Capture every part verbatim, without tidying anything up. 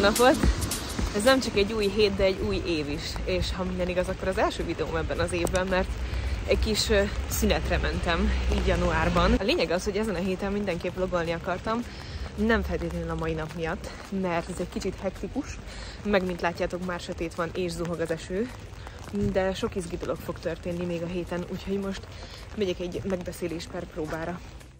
napot! Ez nem csak egy új hét, de egy új év is. És ha minden igaz, akkor az első videóm ebben az évben, mert egy kis szünetre mentem, így januárban. A lényeg az, hogy ezen a héten mindenképp vlogolni akartam, nem feltétlenül a mai nap miatt, mert ez egy kicsit hektikus, meg mint látjátok, már sötét van és zuhog az eső, de sok izgi dolog fog történni még a héten, úgyhogy most megyek egy megbeszélés per próbára.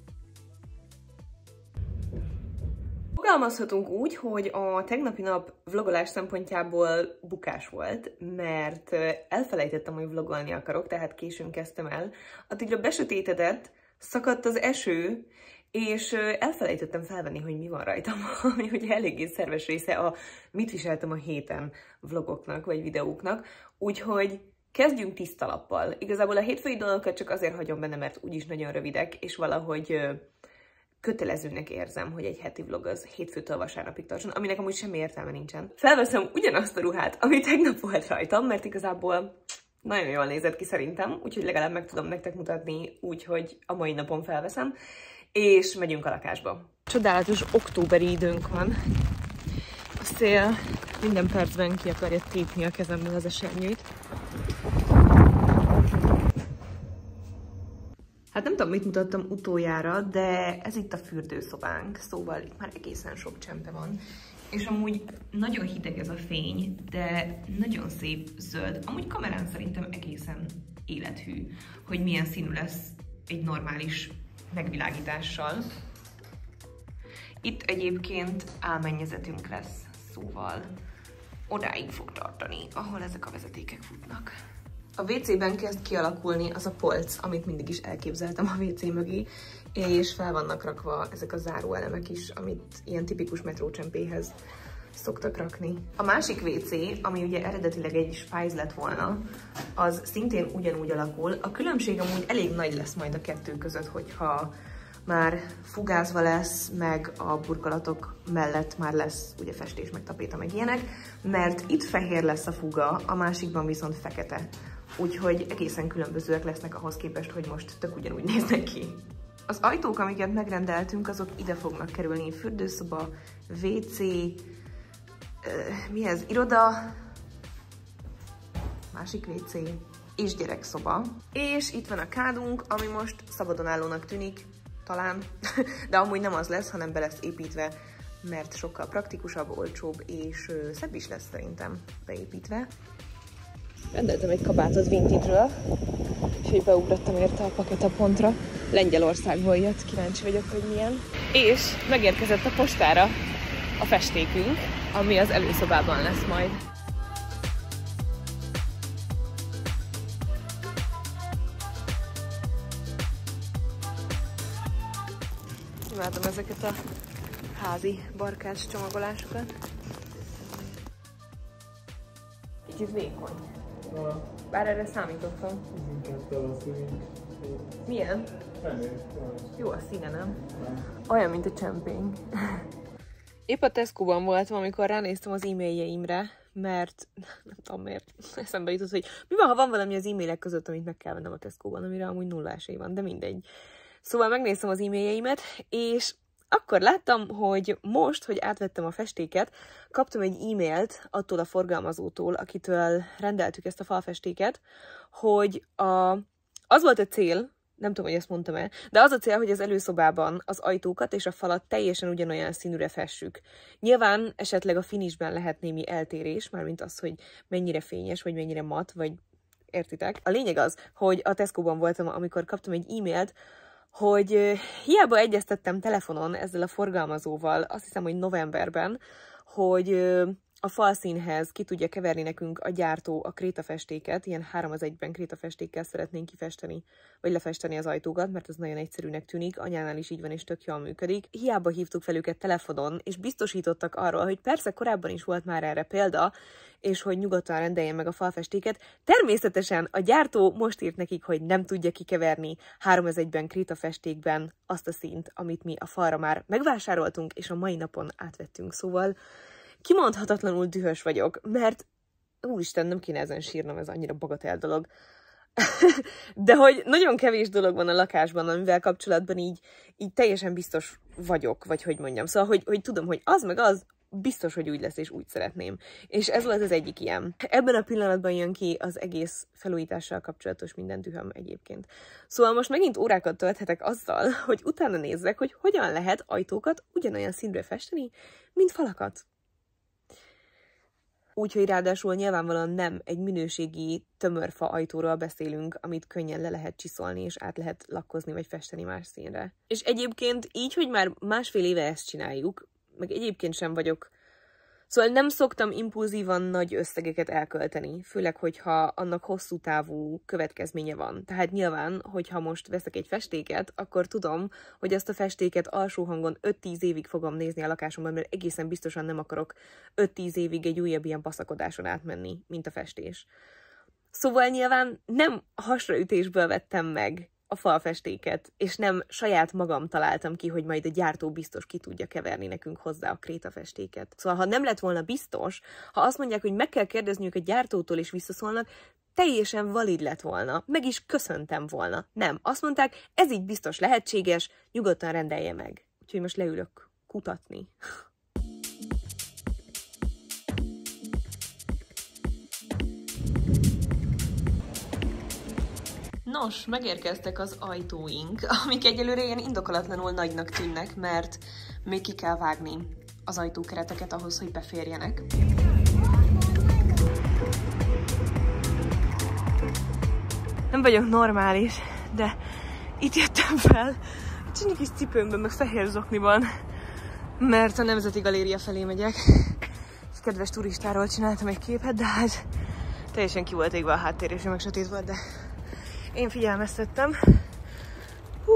Fogalmazhatunk úgy, hogy a tegnapi nap vlogolás szempontjából bukás volt, mert elfelejtettem, hogy vlogolni akarok, tehát későn kezdtem el. Addigra besötétedett, szakadt az eső, és elfelejtettem felvenni, hogy mi van rajtam, ami ugye eléggé szerves része a mit viseltem a héten vlogoknak vagy videóknak, úgyhogy kezdjünk tiszta lappal. Igazából a hétfői dolgokat csak azért hagyom benne, mert úgyis nagyon rövidek, és valahogy kötelezőnek érzem, hogy egy heti vlog az hétfőtől vasárnapig tartson, aminek amúgy semmi értelme nincsen. Felveszem ugyanazt a ruhát, ami tegnap volt rajtam, mert igazából nagyon jól nézett ki szerintem, úgyhogy legalább meg tudom nektek mutatni úgy, hogy a mai napon felveszem, és megyünk a lakásba. Csodálatos októberi időnk van. A szél minden percben ki akarja tépni a kezemből az esernyőt. Hát nem tudom, mit mutattam utoljára, de ez itt a fürdőszobánk, szóval itt már egészen sok csempe van. És amúgy nagyon hideg ez a fény, de nagyon szép zöld. Amúgy kamerán szerintem egészen élethű, hogy milyen színű lesz egy normális megvilágítással. Itt egyébként álmennyezetünk lesz, szóval odáig fog tartani, ahol ezek a vezetékek futnak. A vé cében kezd kialakulni az a polc, amit mindig is elképzeltem a vé cé mögé, és fel vannak rakva ezek a záróelemek is, amit ilyen tipikus metrócsempéhez szoktak rakni. A másik vé cé, ami ugye eredetileg egy spájz lett volna, az szintén ugyanúgy alakul. A különbség amúgy elég nagy lesz majd a kettő között, hogyha már fugázva lesz, meg a burkolatok mellett már lesz ugye festés, meg tapéta, meg ilyenek, mert itt fehér lesz a fuga, a másikban viszont fekete. Úgyhogy egészen különbözőek lesznek ahhoz képest, hogy most tök ugyanúgy néznek ki. Az ajtók, amiket megrendeltünk, azok ide fognak kerülni. Fürdőszoba, vé cé, mi ez? Iroda, másik vé cé és gyerekszoba. És itt van a kádunk, ami most szabadonállónak tűnik, talán, de amúgy nem az lesz, hanem be lesz építve, mert sokkal praktikusabb, olcsóbb és szebb is lesz szerintem beépítve. Rendeltem egy kabátot Vintage-ről, és így beugrottam érte a paketapontra. Lengyelországból jött, kíváncsi vagyok, hogy milyen. És megérkezett a postára a festékünk, ami az előszobában lesz majd. Imádom ezeket a házi barkács csomagolásokat. Kicsit vékony. Bár erre számítottam. Milyen? Jó a színe, nem? Olyan, mint a csempény. Épp a Tesco-ban voltam, amikor ránéztem az e-mailjeimre, mert nem tudom miért eszembe jutott, hogy mi van, ha van valami az e-mailek között, amit meg kell vennem a Tesco-ban, amire amúgy nulla esély van, de mindegy. Szóval megnéztem az e-mailjeimet, és akkor láttam, hogy most, hogy átvettem a festéket, kaptam egy e-mailt attól a forgalmazótól, akitől rendeltük ezt a falfestéket, hogy a, az volt a cél, nem tudom, hogy ezt mondtam-e, de az a cél, hogy az előszobában az ajtókat és a falat teljesen ugyanolyan színűre fessük. Nyilván esetleg a finishben lehet némi eltérés, mármint az, hogy mennyire fényes, vagy mennyire mat, vagy értitek. A lényeg az, hogy a Tesco-ban voltam, amikor kaptam egy e-mailt, hogy hiába egyeztettem telefonon ezzel a forgalmazóval, azt hiszem, hogy novemberben, hogy a falszínhez ki tudja keverni nekünk a gyártó a krétafestéket, ilyen három az egyben krétafestékkel szeretnénk kifesteni, vagy lefesteni az ajtókat, mert az nagyon egyszerűnek tűnik, anyánál is így van, és tök jól működik. Hiába hívtuk fel őket telefonon, és biztosítottak arról, hogy persze korábban is volt már erre példa, és hogy nyugodtan rendeljen meg a falfestéket. Természetesen a gyártó most írt nekik, hogy nem tudja kikeverni három az egyben krétafestékben azt a színt, amit mi a falra már megvásároltunk, és a mai napon átvettünk, szóval kimondhatatlanul dühös vagyok, mert úristen, nem kéne ezen sírnom, ez annyira bagatel dolog. De hogy nagyon kevés dolog van a lakásban, amivel kapcsolatban így, így teljesen biztos vagyok, vagy hogy mondjam. Szóval, hogy, hogy tudom, hogy az meg az biztos, hogy úgy lesz, és úgy szeretném. És ez volt az egyik ilyen. Ebben a pillanatban jön ki az egész felújítással kapcsolatos minden dühöm egyébként. Szóval most megint órákat tölthetek azzal, hogy utána nézzek, hogy hogyan lehet ajtókat ugyanolyan színre festeni, mint falakat. Úgyhogy ráadásul nyilvánvalóan nem egy minőségi tömörfa ajtóról beszélünk, amit könnyen le lehet csiszolni, és át lehet lakkozni, vagy festeni más színre. És egyébként így, hogy már másfél éve ezt csináljuk, meg egyébként sem vagyok, szóval nem szoktam impulzívan nagy összegeket elkölteni, főleg, hogyha annak hosszú távú következménye van. Tehát nyilván, hogyha most veszek egy festéket, akkor tudom, hogy azt a festéket alsó hangon öt-tíz évig fogom nézni a lakásomban, mert egészen biztosan nem akarok öt-tíz évig egy újabb ilyen baszakodáson átmenni, mint a festés. Szóval nyilván nem hasraütésből vettem meg a falfestéket, és nem saját magam találtam ki, hogy majd a gyártó biztos ki tudja keverni nekünk hozzá a krétafestéket. Szóval, ha nem lett volna biztos, ha azt mondják, hogy meg kell kérdezniük a gyártótól, és visszaszólnak, teljesen valid lett volna, meg is köszöntem volna. Nem, azt mondták, ez így biztos lehetséges, nyugodtan rendelje meg. Úgyhogy most leülök kutatni. Nos, megérkeztek az ajtóink, amik egyelőre ilyen indokolatlanul nagynak tűnnek, mert még ki kell vágni az ajtókereteket ahhoz, hogy beférjenek. Nem vagyok normális, de itt jöttem fel, csini kis cipőmben, meg fehér zokniban, mert a Nemzeti Galéria felé megyek. És kedves turistáról csináltam egy képet, de hát teljesen ki volt égve a háttér, és meg sötét volt, de én figyelmeztettem. Hú.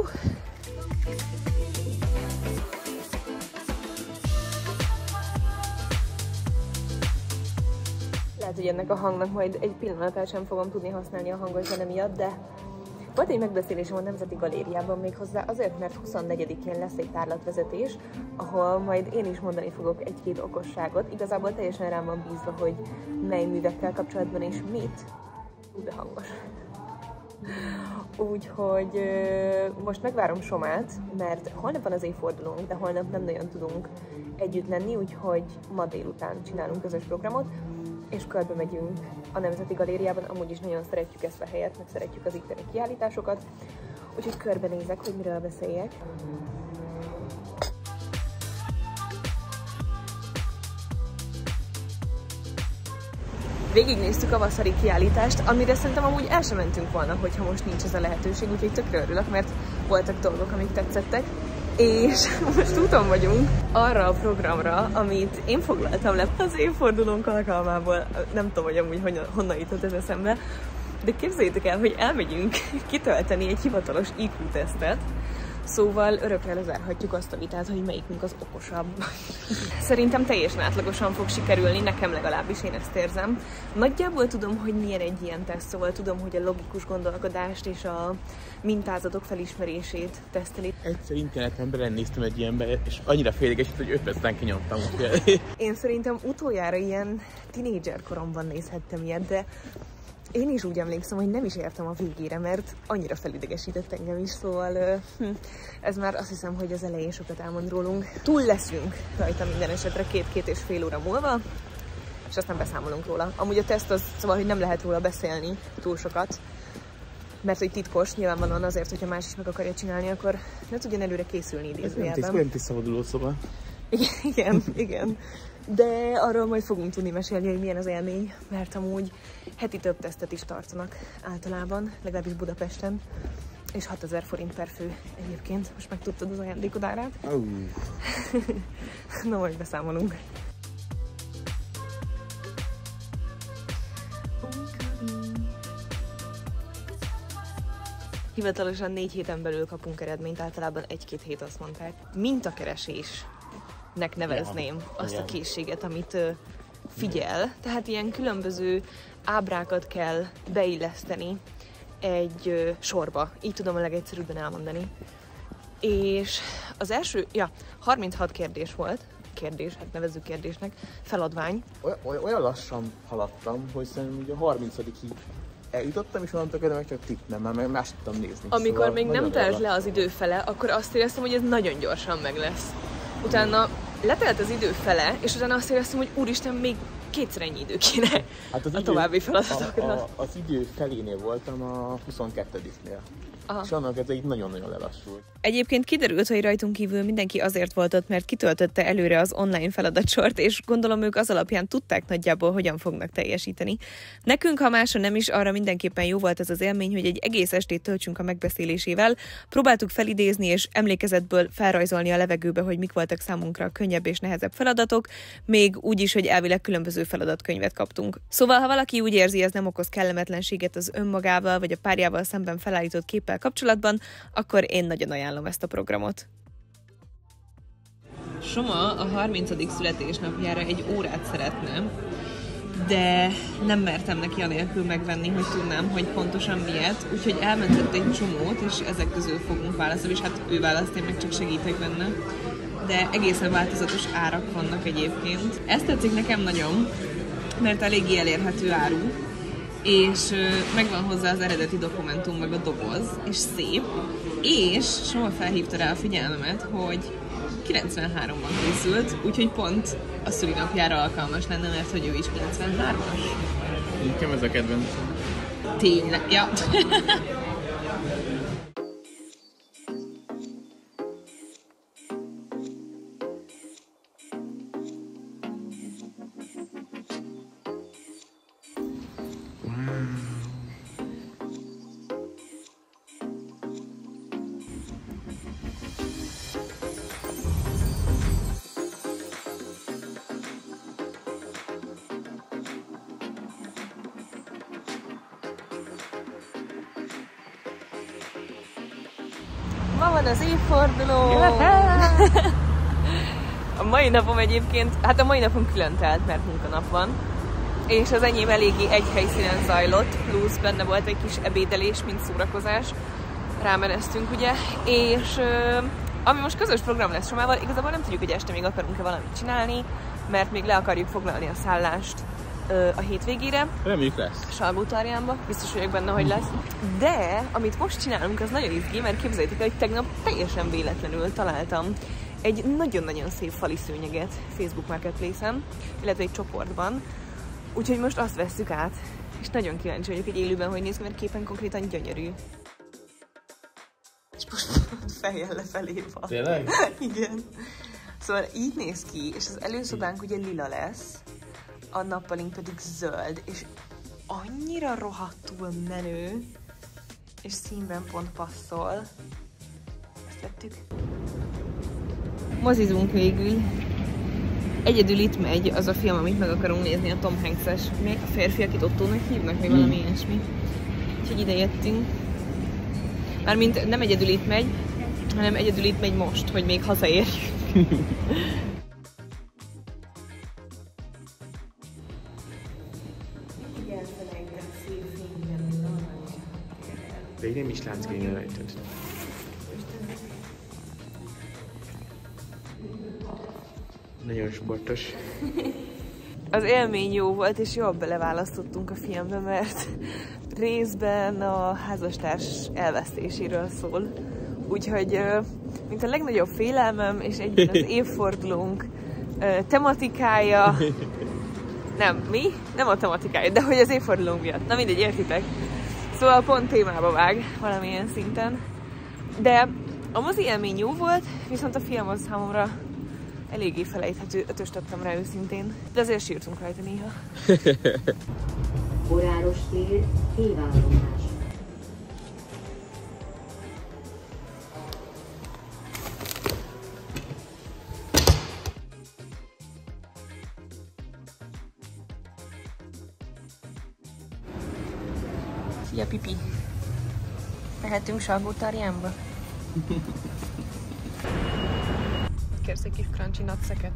Lehet, hogy ennek a hangnak majd egy pillanatát sem fogom tudni használni a hangos zene miatt, de volt egy megbeszélésem a Nemzeti Galériában méghozzá azért, mert huszonnegyedikén lesz egy tárlatvezetés, ahol majd én is mondani fogok egy-két okosságot. Igazából teljesen rám van bízva, hogy mely művekkel kapcsolatban és mit. Ú, de hangos. Úgyhogy most megvárom Somát, mert holnap van az évfordulónk, de holnap nem nagyon tudunk együtt lenni, úgyhogy ma délután csinálunk közös programot, és körbe megyünk a Nemzeti Galériában. Amúgy is nagyon szeretjük ezt a helyet, meg szeretjük az itteni kiállításokat, úgyhogy körbenézek, hogy miről beszéljek. Végignéztük a Vasari kiállítást, amire szerintem amúgy el sem mentünk volna, hogyha most nincs ez a lehetőség, úgyhogy tökre örülök, mert voltak dolgok, amik tetszettek. És most úton vagyunk arra a programra, amit én foglaltam le az évfordulónk alkalmából. Nem tudom, hogy amúgy honnan, honnan jutott ez eszembe, de képzeljétek el, hogy elmegyünk kitölteni egy hivatalos í kú-tesztet, szóval örökre lezárhatjuk azt a vitát, hogy melyikünk az okosabb. Szerintem teljesen átlagosan fog sikerülni, nekem legalábbis, én ezt érzem. Nagyjából tudom, hogy milyen egy ilyen teszt, szóval tudom, hogy a logikus gondolkodást és a mintázatok felismerését teszteli. Egyszer interneten belenéztem egy ilyenbe, és annyira félégesít, hogy öt percen kinyomtam. Én szerintem utoljára ilyen tinédzser koromban nézhettem ilyet, de én is úgy emlékszem, hogy nem is értem a végére, mert annyira felidegesített engem is, szóval hm, ez már azt hiszem, hogy az elején sokat elmond rólunk. Túl leszünk rajta minden esetre két-két és fél óra múlva, és aztán beszámolunk róla. Amúgy a teszt az, szóval, hogy nem lehet róla beszélni túl sokat, mert hogy titkos, nyilvánvalóan azért, hogyha más is meg akarja csinálni, akkor ne tudjon előre készülni idézőjelben. Ez nem tisztavoduló szoba. Igen, igen, igen. De arról majd fogunk tudni mesélni, hogy milyen az élmény, mert amúgy heti több tesztet is tartanak általában, legalábbis Budapesten, és hatezer forint per fő egyébként. Most megtudtad az ajándékod árát? Uh. Na, majd beszámolunk. Hivatalosan négy héten belül kapunk eredményt, általában egy-két hét, azt mondták. Mintakeresés. Nek nevezném azt a készséget, amit figyel. Tehát ilyen különböző ábrákat kell beilleszteni egy sorba. Így tudom a legegyszerűbben elmondani. És az első, ja, harminchat kérdés volt. Kérdés, hát nevezzük kérdésnek. Feladvány. Olyan, olyan lassan haladtam, hogy szerintem ugye a harmincadikig eljutottam, és onnantól kezdve meg csak tippnem, mert más tudtam nézni. Amikor szóval még nem telt le az idő fele, akkor azt éreztem, hogy ez nagyon gyorsan meg lesz. Utána letelt az idő fele, és utána azt éreztem, hogy úristen, még kétszer ennyi idő kéne hát az a idő, további feladatokra. A, a, az idő felénél voltam a huszonkettediknél. Aha. És annak ez így nagyon-nagyon lelassult. Egyébként kiderült, hogy rajtunk kívül mindenki azért volt ott, mert kitöltötte előre az online feladatsort, és gondolom ők az alapján tudták nagyjából, hogyan fognak teljesíteni. Nekünk, ha máson nem is, arra mindenképpen jó volt ez az élmény, hogy egy egész estét töltsünk a megbeszélésével. Próbáltuk felidézni és emlékezetből felrajzolni a levegőbe, hogy mik voltak számunkra a könnyebb és nehezebb feladatok, még úgy is, hogy elvileg különböző feladatkönyvet kaptunk. Szóval, ha valaki úgy érzi, ez nem okoz kellemetlenséget az önmagával vagy a párjával szemben felállított képpel kapcsolatban, akkor én nagyon ajánlom ezt a programot. Soma a harmincadik születésnapjára egy órát szeretne, de nem mertem neki anélkül megvenni, hogy tudnám, hogy pontosan miért, úgyhogy elmentett egy csomót, és ezek közül fogunk válaszolni, és hát ő választ, én meg csak segítek benne. De egészen változatos árak vannak egyébként. Ez tetszik nekem nagyon, mert eléggé elérhető áru, és megvan hozzá az eredeti dokumentum, meg a doboz, és szép, és Soma felhívta rá a figyelmemet, hogy kilencvenháromban készült, úgyhogy pont a szülinapjára alkalmas lenne, mert hogy ő is kilencvenhármas. Nekem ez a kedvencem. Tényleg, ja. Ma van az évforduló! A mai napom egyébként, hát a mai napom külön telt, mert munkanap van. És az enyém eléggé egy helyszínen zajlott, plusz benne volt egy kis ebédelés, mint szórakozás. Rámeneztünk, ugye? És ami most közös program lesz Somával, igazából nem tudjuk, hogy este még akarunk-e valamit csinálni, mert még le akarjuk foglalni a szállást a hétvégére. Reméljük lesz. Salgótarjánba, biztos vagyok benne, hogy lesz. De amit most csinálunk, az nagyon izgi, mert képzeljétek el, hogy tegnap teljesen véletlenül találtam egy nagyon-nagyon szép fali szőnyeget Facebook Marketplace-en, illetve egy csoportban. Úgyhogy most azt vesszük át, és nagyon kíváncsi vagyok egy élőben, hogy néz ki, mert képen konkrétan gyönyörű. És most fejjel lefelé van. Tényleg? Igen. Szóval így néz ki, és az előszobánk ugye lila lesz, a nappalink pedig zöld, és annyira rohadtul menő, és színben pont passzol. Ezt vettük. Mozizunk végül. Egyedül itt megy az a film, amit meg akarunk nézni, a Tom Hanks-es. Még a férfi, akit Ottónak hívnak, még valami hmm. ilyesmi. Úgyhogy ide jöttünk. Mármint nem egyedül itt megy, hanem egyedül itt megy most, hogy még hazaérjünk. De én nem is látsz kényen rajtad. Nagyon sportos. Az élmény jó volt, és jól beleválasztottunk a filmbe, mert részben a házastárs elvesztéséről szól. Úgyhogy, mint a legnagyobb félelmem, és egyben az évfordulónk tematikája, nem, mi? Nem a tematikája, de hogy az évfordulónk miatt. Na mindegy, értitek? Szóval pont témába vág valamilyen szinten. De a mozi élmény jó volt, viszont a film az számomra eléggé felejthető, ötöst adtam rá őszintén. De azért sírtunk rajta néha. Boráros tér, hévállomás. Szia, Pipi! Mehetünk Salgótarjánba? Kérsz egy kis crunchy nutszeket?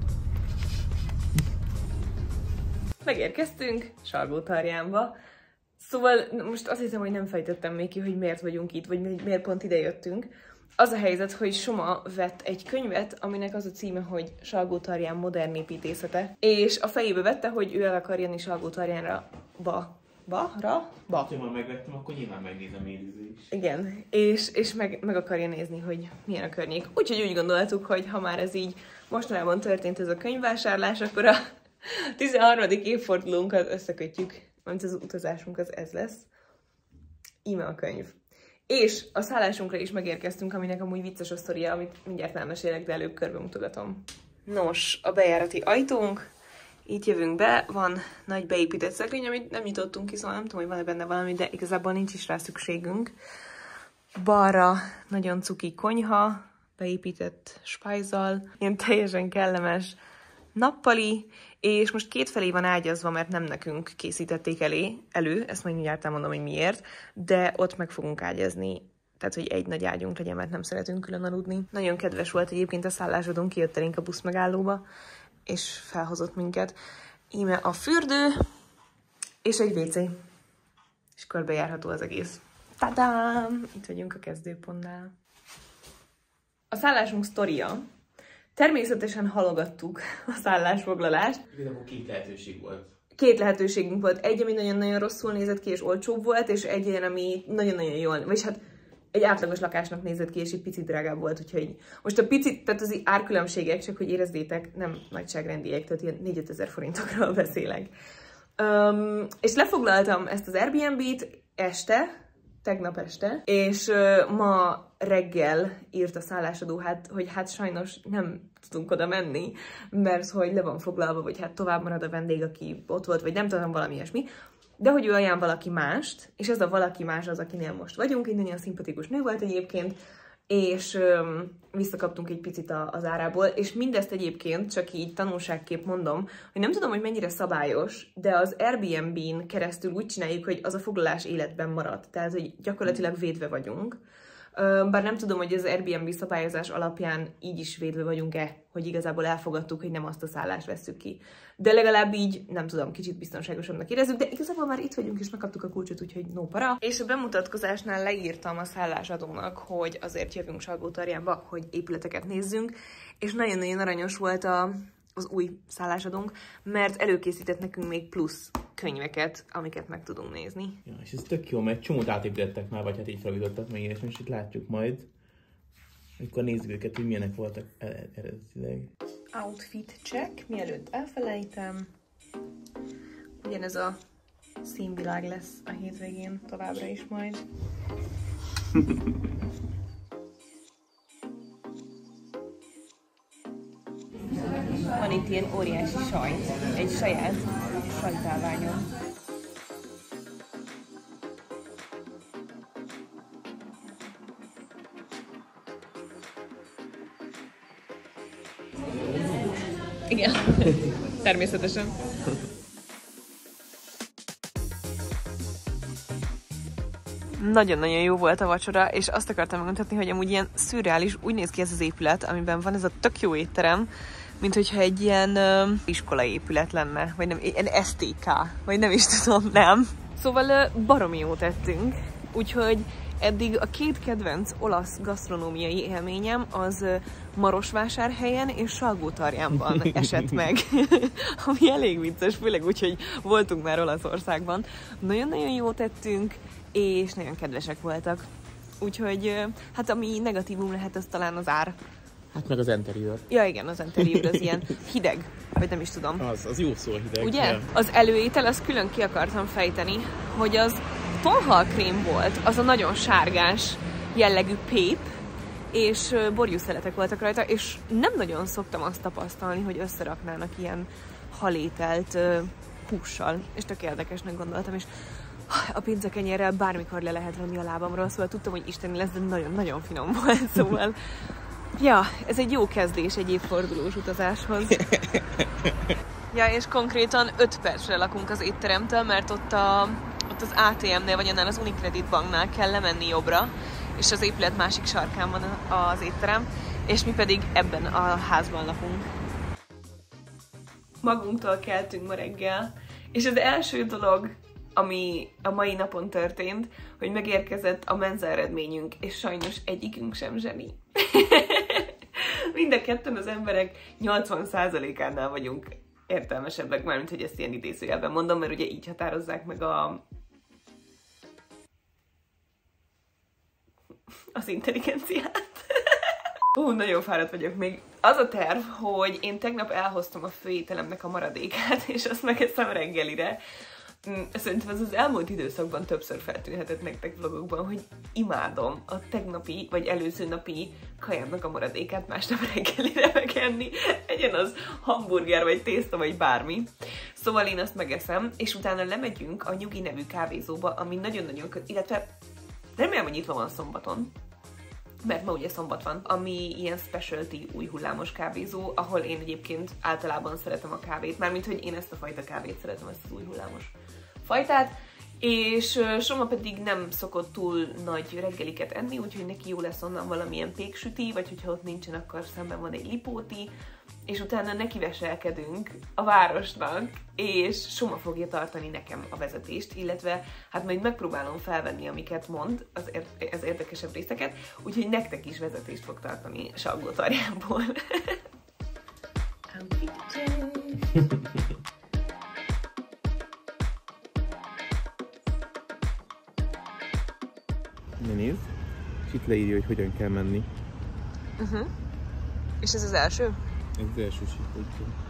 Megérkeztünk Salgótarjánba. Szóval most azt hiszem, hogy nem fejtettem még ki, hogy miért vagyunk itt, vagy miért pont ide jöttünk. Az a helyzet, hogy Soma vett egy könyvet, aminek az a címe, hogy Salgótarján modern építészete. És a fejébe vette, hogy ő el akar jönni Salgótarjánra ba Ba? Ra? Ba. Ha már megvettem, akkor nyilván megnézem élőbe is. Igen, és, és meg, meg akarja nézni, hogy milyen a környék. Úgyhogy úgy gondoltuk, hogy ha már ez így mostanában történt ez a könyvvásárlás, akkor a tizenharmadik évfordulónkat összekötjük, mert az utazásunk az ez lesz. Íme a könyv. És a szállásunkra is megérkeztünk, aminek amúgy vicces a sztoria, amit mindjárt elmesélek, de előbb körbe mutogatom. Nos, a bejárati ajtónk. Itt jövünk be, van nagy beépített szekrény, amit nem nyitottunk ki, szóval nem tudom, hogy van-e benne valami, de igazából nincs is rá szükségünk. Balra nagyon cuki konyha, beépített spájzzal, ilyen teljesen kellemes nappali, és most kétfelé van ágyazva, mert nem nekünk készítették elé, elő, ezt majd mindjárt elmondom, hogy miért, de ott meg fogunk ágyazni, tehát hogy egy nagy ágyunk legyen, mert nem szeretünk külön aludni. Nagyon kedves volt egyébként a szállásodon, kijött elénk a buszmegállóba, és felhozott minket. Íme a fürdő, és egy vé cé. És körbejárható az egész. Tadám! Itt vagyunk a kezdőpontnál. A szállásunk sztoria. Természetesen halogattuk a szállásfoglalást. Igazából két lehetőség volt. Két lehetőségünk volt. Egy, ami nagyon-nagyon rosszul nézett ki, és olcsóbb volt, és egy olyan, ami nagyon-nagyon jól, vagyis hát egy átlagos lakásnak nézett ki, és egy picit drágább volt, úgyhogy most a picit, tehát az árkülönbségek, csak hogy érezzétek, nem nagyságrendiek, tehát ilyen négy-ötezer forintokról beszélek. Um, és lefoglaltam ezt az Airbnb-t este, tegnap este, és uh, ma reggel írt a szállásadó, hát, hogy hát sajnos nem tudunk oda menni, mert hogy le van foglalva, vagy hát tovább marad a vendég, aki ott volt, vagy nem tudom, valami ilyesmi. De hogy ő ajánl valaki mást, és ez a valaki más az, akinél most vagyunk, egy nagyon szimpatikus nő volt egyébként, és öm, visszakaptunk egy picit a, az árából, és mindezt egyébként csak így tanulságképp mondom, hogy nem tudom, hogy mennyire szabályos, de az Airbnb-n keresztül úgy csináljuk, hogy az a foglalás életben marad, tehát hogy gyakorlatilag védve vagyunk. Bár nem tudom, hogy az Airbnb szabályozás alapján így is védve vagyunk-e, hogy igazából elfogadtuk, hogy nem azt a szállást vesszük ki. De legalább így, nem tudom, kicsit biztonságosabbnak érezzük, de igazából már itt vagyunk, és megkaptuk a kulcsot, úgyhogy no para. És a bemutatkozásnál leírtam a szállásadónak, hogy azért jövünk Salgótarjánba, hogy épületeket nézzünk, és nagyon-nagyon aranyos volt a, az új szállásadónk, mert előkészített nekünk még plusz könyveket, amiket meg tudunk nézni. Ja, és ez tök jó, mert csomót átépítettek már, vagy hát így felújítottak meg, és most itt látjuk majd, akkor nézzük őket, hogy milyenek voltak eredetileg. Outfit check, mielőtt elfelejtem. Ugyanez a színvilág lesz a hétvégén továbbra is majd. Van itt ilyen óriási sajt, egy saját sajtálványon. Igen, természetesen. Nagyon-nagyon jó volt a vacsora, és azt akartam megmutatni, hogy amúgy ilyen szürreális, úgy néz ki ez az épület, amiben van ez a tök jó étterem, mint hogyha egy ilyen uh, iskolai épület lenne, vagy nem, egy es té ká, vagy nem is tudom, nem. Szóval uh, baromi jót ettünk, úgyhogy eddig a két kedvenc olasz gasztronómiai élményem az uh, Marosvásárhelyen és Salgótarjánban esett meg, ami elég vicces, főleg úgy, hogy voltunk már Olaszországban. Nagyon-nagyon jót ettünk, és nagyon kedvesek voltak. Úgyhogy, uh, hát ami negatívum lehet, az talán az ár. Hát meg az interior. Ja igen, az interior az ilyen hideg, vagy nem is tudom. Az, az jó szó hideg. Ugye? Ja. Az előétel, azt külön ki akartam fejteni, hogy az tonhalkrém volt, az a nagyon sárgás jellegű pép, és borjúszeletek voltak rajta, és nem nagyon szoktam azt tapasztalni, hogy összeraknának ilyen halételt uh, hússal, és tök érdekesnek gondoltam, és a pincekenyérrel bármikor le lehet venni a lábamról, szóval tudtam, hogy isteni lesz, de nagyon-nagyon finom volt, szóval ja, ez egy jó kezdés egy évfordulós utazáshoz. Ja, és konkrétan öt percre lakunk az étteremtől, mert ott, a, ott az á té em-nél, vagy annál az Unicredit banknál kell lemenni jobbra, és az épület másik sarkán van az étterem, és mi pedig ebben a házban lakunk. Magunktól keltünk ma reggel, és az első dolog, ami a mai napon történt, hogy megérkezett a menza eredményünk, és sajnos egyikünk sem zseni. Mind a ketten az emberek nyolcvan százalékánál vagyunk értelmesebbek, mármint hogy ezt ilyen idézőjelben mondom, mert ugye így határozzák meg a az intelligenciát. Hú, nagyon fáradt vagyok még. Az a terv, hogy én tegnap elhoztam a főételemnek a maradékát, és azt megeszem reggelire. Szerintem ez az elmúlt időszakban többször feltűnhetett nektek vlogokban, hogy imádom a tegnapi vagy előző napi kajámnak a maradékát másnap reggelire megenni. Egyen az hamburger, vagy tészta, vagy bármi. Szóval én azt megeszem, és utána lemegyünk a Nyugi nevű kávézóba, ami nagyon-nagyon kö... illetve remélem, hogy nyitva van szombaton, mert ma ugye szombat van, ami ilyen specialty új hullámos kávézó, ahol én egyébként általában szeretem a kávét, mármint, hogy én ezt a fajta kávét szeretem, ezt az új hullámos fajtát, és Soma pedig nem szokott túl nagy reggeliket enni, úgyhogy neki jó lesz onnan valamilyen péksüti, vagy hogyha ott nincsen, akkor szemben van egy lipóti, és utána nekiveselkedünk a városnak, és Soma fogja tartani nekem a vezetést, illetve hát majd megpróbálom felvenni, amiket mond, az, ér- az érdekesebb részeket, úgyhogy nektek is vezetést fog tartani Salgótarjánból. Ne nézd, és itt leírja, hogy hogyan kell menni. Uh-huh. És ez az első? Ez az első sík.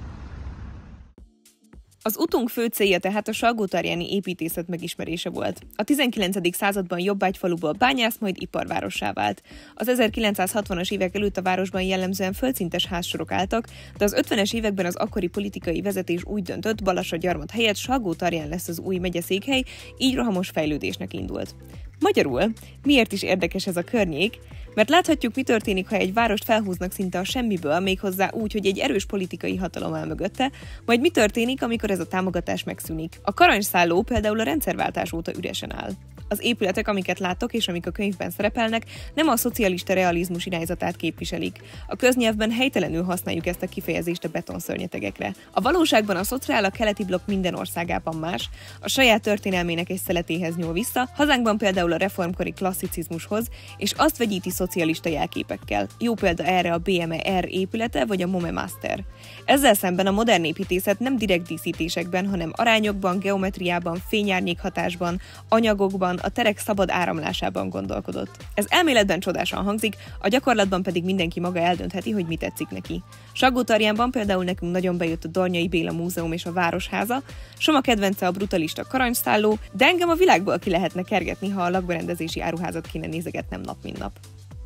Az utunk fő célja tehát a salgótarjáni építészet megismerése volt. A tizenkilencedik században jobbágyfaluból bányász, majd iparvárossá vált. Az ezerkilencszázhatvanas évek előtt a városban jellemzően földszintes házsorok álltak, de az ötvenes években az akkori politikai vezetés úgy döntött, Balassagyarmat helyett Salgótarján lesz az új megyeszékhely, így rohamos fejlődésnek indult. Magyarul, miért is érdekes ez a környék? Mert láthatjuk, mi történik, ha egy várost felhúznak szinte a semmiből, méghozzá úgy, hogy egy erős politikai hatalom áll mögötte, majd mi történik, amikor ez a támogatás megszűnik. A Karanyszálló például a rendszerváltás óta üresen áll. Az épületek, amiket láttok és amik a könyvben szerepelnek, nem a szocialista realizmus irányzatát képviselik. A köznyelvben helytelenül használjuk ezt a kifejezést a betonszörnyetegekre. A valóságban a szociál a keleti blokk minden országában más, a saját történelmének egy szeletéhez nyúl vissza, hazánkban például a reformkori klasszicizmushoz, és azt vegyíti szocialista jelképekkel. Jó példa erre a bé em e R épülete vagy a Mome Master. Ezzel szemben a modern építészet nem direkt díszítésekben, hanem arányokban, geometriában, fényárnyékhatásban, anyagokban, a terek szabad áramlásában gondolkodott. Ez elméletben csodásan hangzik, a gyakorlatban pedig mindenki maga eldöntheti, hogy mi tetszik neki. Salgótarjánban például nekünk nagyon bejött a Dornyai Béla Múzeum és a Városháza, Soma kedvence a brutalista Karanyszálló, de engem a világból ki lehetne kergetni, ha a lakberendezési áruházat kéne nézegetnem nap mint nap.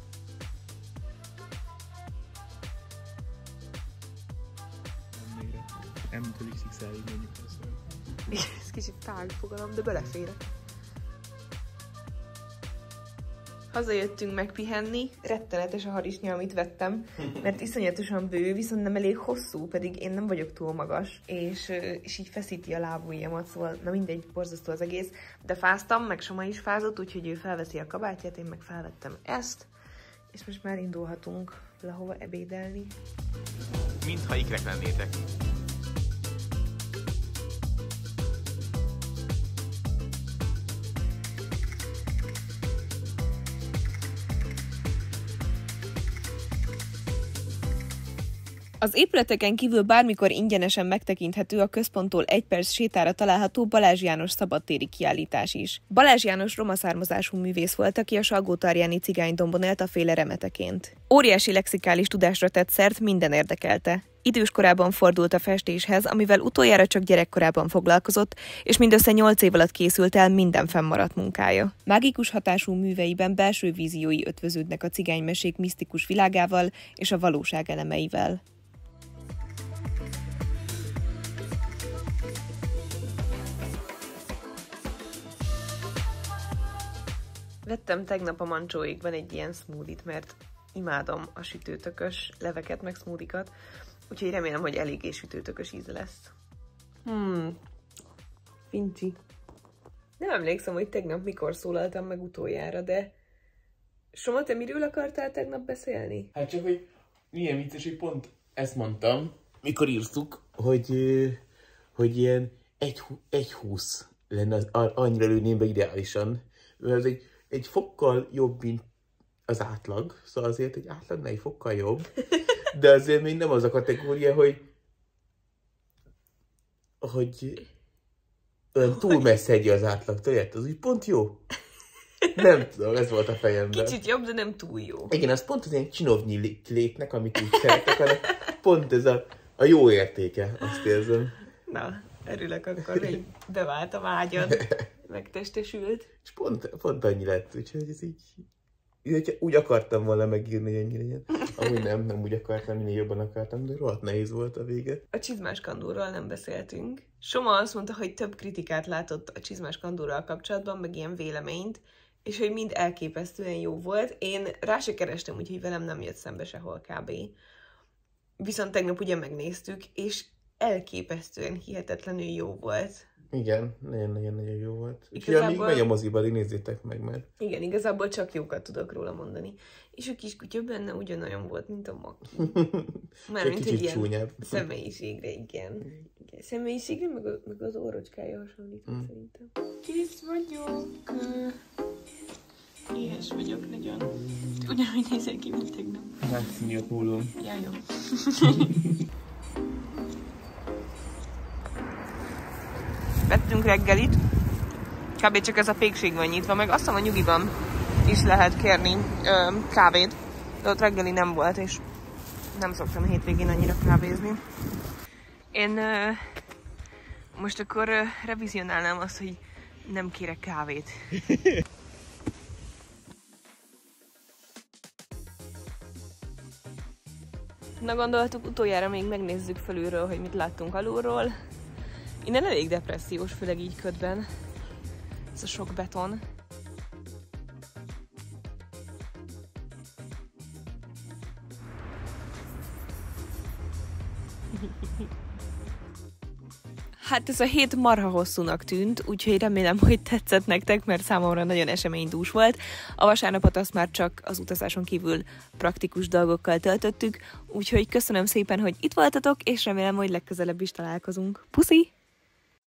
M-től X X L-ig mondjuk ezt. Ez kicsit tág fogalom, de beleférek. Hazajöttünk megpihenni, rettenetes a harisnya, amit vettem, mert iszonyatosan bő, viszont nem elég hosszú, pedig én nem vagyok túl magas, és, és így feszíti a lábujjamat, szóval na mindegy, borzasztó az egész, de fáztam, meg Soma is fázott, úgyhogy ő felveszi a kabátját, én meg felvettem ezt, és most már indulhatunk valahova ebédelni. Mintha ikrek lennétek. Az épületeken kívül bármikor ingyenesen megtekinthető a központtól egy perc sétára található Balázs János szabadtéri kiállítás is. Balázs János roma származású művész volt, aki a salgótarjáni cigánydombon élt a féle remeteként. Óriási lexikális tudásra tett szert, minden érdekelte. Idős korában fordult a festéshez, amivel utoljára csak gyerekkorában foglalkozott, és mindössze nyolc év alatt készült el minden fennmaradt munkája. Mágikus hatású műveiben belső víziói ötvöződnek a cigánymesék misztikus világával és a valóság elemeivel. Vettem tegnap a Mancsóékban egy ilyen smoothie-t, mert imádom a sütőtökös leveket, meg smoothie-kat, úgyhogy remélem, hogy eléggé sütőtökös íze lesz. Hmm, fincsi. Nem emlékszem, hogy tegnap mikor szólaltam meg utoljára, de... Soma, te miről akartál tegnap beszélni? Hát csak, hogy milyen vicces, hogy pont ezt mondtam, mikor írtuk, hogy, hogy ilyen egy húsz lenne, az, annyira lőném be ideálisan. Mert ez egy, egy fokkal jobb, mint az átlag, szóval azért egy átlagnál egy fokkal jobb, de azért még nem az a kategória, hogy hogy olyan túl messze egy az átlagtól, érted? Az úgy pont jó. Nem tudom, ez volt a fejemben. Kicsit jobb, de nem túl jó. Igen, az pont az ilyen csinovnyi létnek, amit úgy szeretek, hanem pont ez a, a jó értéke, azt érzem. Na, örülök akkor, hogy bevált a vágyad, megtestesült. És pont, pont annyi lett, úgyhogy ez így... Úgy, úgy akartam volna megírni, hogy ennyire ilyen. Amúgy nem, nem úgy akartam, minél jobban akartam, de rohadt nehéz volt a vége. A csizmás kandúrral nem beszéltünk. Soma azt mondta, hogy több kritikát látott a csizmás kandúrral kapcsolatban, meg ilyen véleményt, és hogy mind elképesztően jó volt. Én rá se kerestem, úgyhogy velem nem jött szembe sehol kb. Viszont tegnap ugye megnéztük, és elképesztően hihetetlenül jó volt. Igen, nagyon-nagyon jó volt. Úgyhogy Igazából... amíg megy a moziba, nézzétek meg, mert... Igen, igazából csak jókat tudok róla mondani. És a kiskutya benne ugyanolyan volt, mint a Maki. Mármint, hogy ilyen csúnyább. Személyiségre, igen. igen. Személyiségre, meg, a, meg az órocskája hasonlít, mm. szerintem. Kész vagyok. Éhes vagyok nagyon. Ugyanúgy nézek ki, mint tegnap. Hát, miatt múlom. Ja, jó. Vettünk reggelit. Kb. Csak ez a pékség van nyitva, meg azt hiszem a nyugiban is lehet kérni ö, kávét. De ott reggeli nem volt, és nem szoktam hétvégén annyira kávézni. Én ö, most akkor ö, revizionálnám azt, hogy nem kérek kávét. Na, gondoltuk, utoljára még megnézzük felülről, hogy mit láttunk alulról. Innen elég depressziós, főleg így ködben. Ez a sok beton. Hát ez a hét marha hosszúnak tűnt, úgyhogy remélem, hogy tetszett nektek, mert számomra nagyon eseménydús volt. A vasárnapot azt már csak az utazáson kívül praktikus dolgokkal töltöttük, úgyhogy köszönöm szépen, hogy itt voltatok, és remélem, hogy legközelebb is találkozunk. Puszi!